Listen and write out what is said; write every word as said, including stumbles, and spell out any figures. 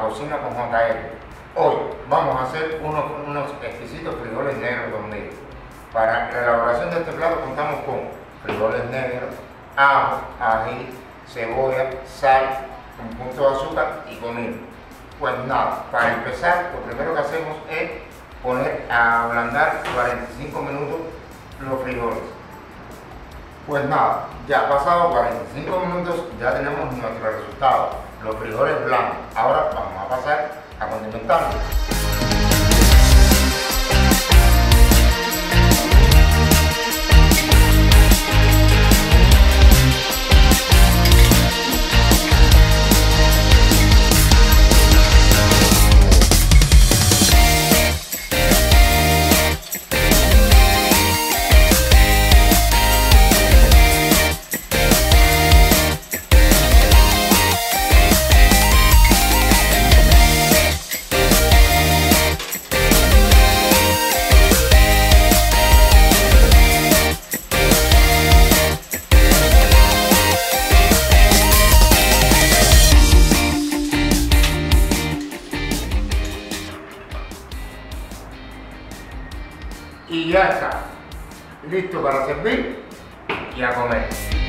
Cocina con J R. Hoy vamos a hacer unos, unos exquisitos frijoles negros conmigo. Para la elaboración de este plato contamos con frijoles negros, ajo, ají, cebolla, sal, un punto de azúcar y comino. Pues nada, para empezar lo primero que hacemos es poner a ablandar cuarenta y cinco minutos los frijoles. Pues nada, ya pasado cuarenta y cinco minutos ya tenemos nuestro resultado, los frijoles blancos. Ahora vamos a pasar a condimentarlos. Y ya está, listo para servir y a comer.